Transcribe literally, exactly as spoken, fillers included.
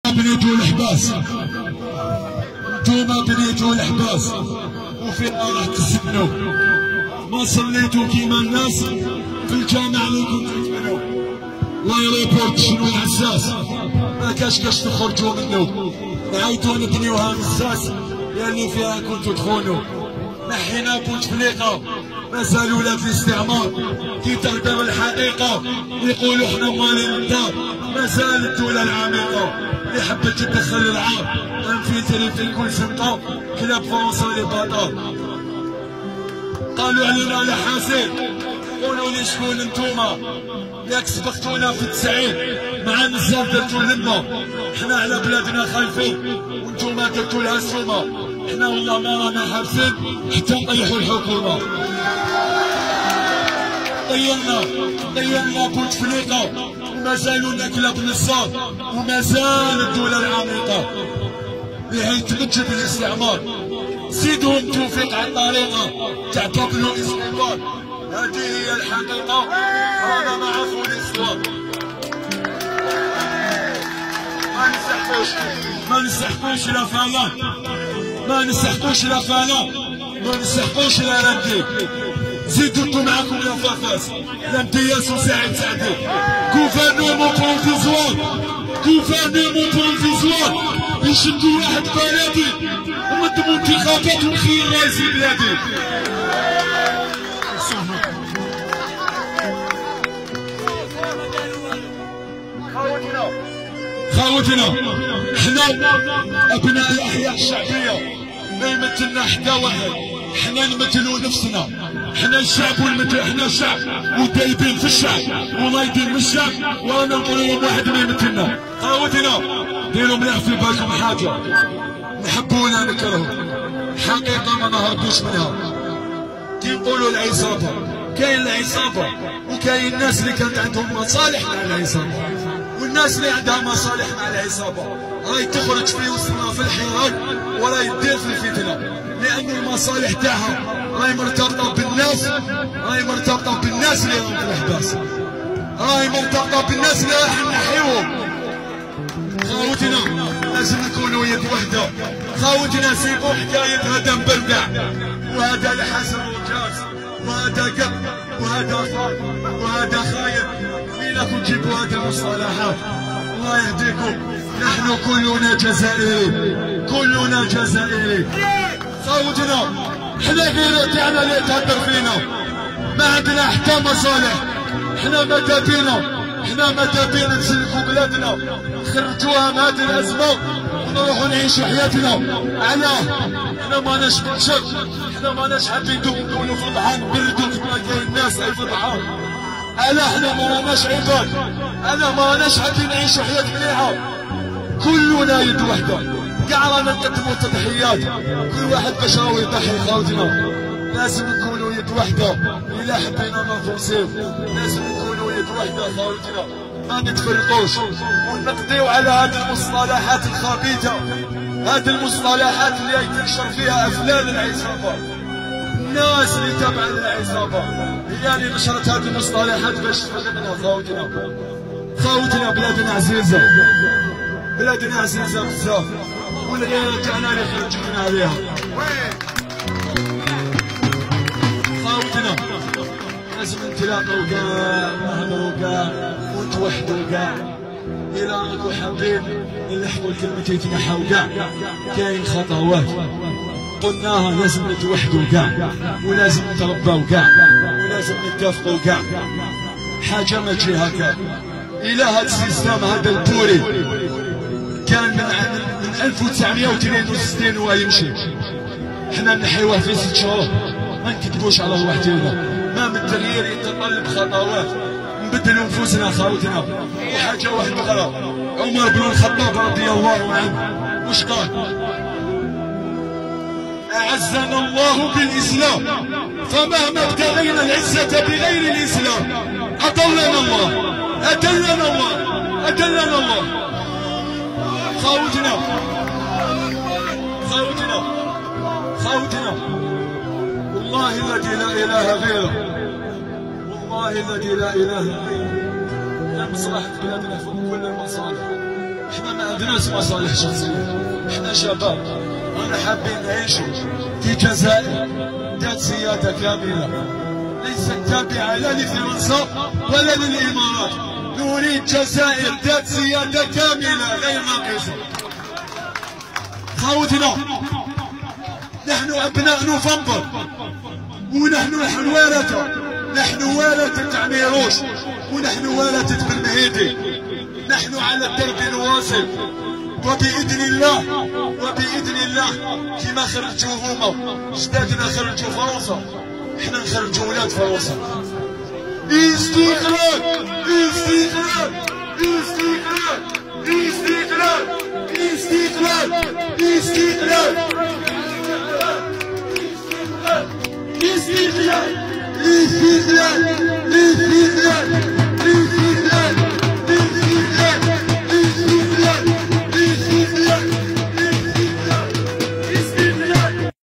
بنيتوا الحباس، انتوما بنيتوا الحباس وفيها راح تسكنوا. ما صليتوا كيما الناس في الجامع اللي كنتوا تبنوا. لايريبورت شنو عزاز ما كاش كاش تخرجوا منه. نعاودوا نبنيوها مزاز اللي فيها كنتوا تخونوا. نحينا بوتفليقه مازال ولاد الاستعمار كي تغدر الحقيقه يقولوا احنا مالين الدار. مازال الدوله العميقه اللي حبت تدخل العار انفلتري في كل سنه كلاب فرنسا لي بطال. قالوا علينا لحاسين قولوا لي شكون انتوما ياك سبقتونا في التسعين مع بزاف درتو لنا. حنا على بلادنا خايفين وانتوما درتو لها السومه. حنا والله ما رانا حابسين حتى نطيحوا الحكومه. طيرنا طيرنا بوتفليقه ومازالوا ناكلها بالنصاب ومازال الدوله العميقه اللي هي تمجد بالاستعمار. زيدهم توفيق على الطريقه تاع بابلو اسكوبار. هذه هي الحقيقه رانا مع فوليسوار. ما نسحقوش ما نسحقوش لا فلان ما نسحقوش لا فلان ما نسحقوش لا ردي. زيدوا معاكم يا فافاس لامتياس وسعيد سعدي. كوفرنمون بروفيزوار كوفرنمون بروفيزوار يشدوا واحد بلدي ومدموا انتخابات ونخير رئيس بلادي. خاوتنا حنا ابناء الاحياء الشعبيه ما يمثلنا حتى واحد. حنا نمثلوا نفسنا. حنا الشعب والمثل. حنا الشعب ودايبين في الشعب ونايضين من الشعب ورانا نقولوا لهم واحد ما يمثلنا. خاوتنا ديروا مليح في بالكم حاجه. نحبوا ولا نكرهوا حقيقه ما نهربوش منها. كي نقولوا العصابه كاين العصابه وكاين الناس اللي كانت عندهم مصالح مع العصابه والناس اللي عندها مصالح مع العصابه راهي تخرج في وسطنا في الحراك وراهي تدير في الفتنه. لان المصالح تاعها راهي مرتبطه بالناس راهي مرتبطه بالناس اللي راهم في الحباس راهي مرتبطه بالناس اللي راح نحيوهم. خاوتنا لازم نكونوا يد وحده. خاوتنا سيبوا حكايه هذا مبردع وهذا الحسن وجاز وهذا قب وهذا صار وهذا خايب. وينكم تجيبوا هذه المصطلحات؟ الله يهديكم. نحن كلنا جزائري كلنا جزائري. خاوتنا حنا غير تاعنا اللي تهدر فينا ما عندنا حتى مصالح. حنا ماذا بينا حنا ماذا بينا نسلكوا بلادنا نخرجوها من هذه الازمه ونروحوا نعيشوا حياتنا. علاه؟ حنا ماناش بشر. حنا ماناش حابين نكونوا فضحان نبردوا كما كاين الناس اي فضحان. علاه حنا ما راناش عباد. انا ما راناش حابين نعيشوا حياه مليحه. كلنا يد وحده كاع رانا نقدموا تضحيات كل واحد باش راهو يضحي. خاوتنا لازم نكونوا يد وحده الا حبينا نفوزيو. لازم نكونوا يد وحده خاوتنا ما نتفرقوش ونقضيو على هذه المصطلحات الخبيثه. هذه المصطلحات اللي تنشر فيها افلام العصابه. الناس اللي تابعه للعصابه هي اللي نشرت هذه المصطلحات باش تفهمنا. خاوتنا خاوتنا بلادنا عزيزه بلادنا عزيزه بزاف والغيره تاعنا اللي خرجنا عليها. خاوتنا لازم نتلاقاو كاع نهضروا كاع ونتوحدوا كاع. إلا راكم حابين نلحقوا الكلمتين تنحاو كاع كاين خطوات قلناها. لازم نتوحدوا كاع ولازم نترباو كاع ولازم نتفقوا كاع. حاجه ما تجي هكا. إلا هذا السيستم هذا البوري كان من من ألف وتسعمائة واثنين وستين وهو يمشي. حنا نحيوه في ست شهور ما نكذبوش على الله ديالنا. ما من تغيير يتطلب خطوات نبدلوا نفوسنا. خاوتنا وحاجه واحده اخرى. عمر بن الخطاب رضي الله عنه واش قال؟ أعزنا الله بالإسلام فمهما ابتغينا العزة بغير الإسلام أضلنا الله أدلنا الله أدلنا الله. خاوتنا خاوتنا خاوتنا والله الذي لا إله غيره والله الذي لا إله غيره. يا مصلحة بلادنا فوق كل المصالح. احنا ما عندناش مصالح شخصيه، احنا شباب رانا حابين نعيشوا في جزائر ذات سياده كامله ليست تابعه لا لفرنسا ولا للامارات. نريد جزائر ذات سياده كامله غير ناقصه. خوتنا نحن ابناء نوفمبر ونحن الورثه، نحن ورثه عميروش ونحن ورثه بن مهيدي. نحن على الدرب نواصل وبإذن الله وبإذن الله كما خرجوا هما جدادنا خرجوا فرنسا احنا نخرجوا ولاد فرنسا. استقلال استقلال استقلال استقلال استقلال استقلال استقلال استقلال استقلال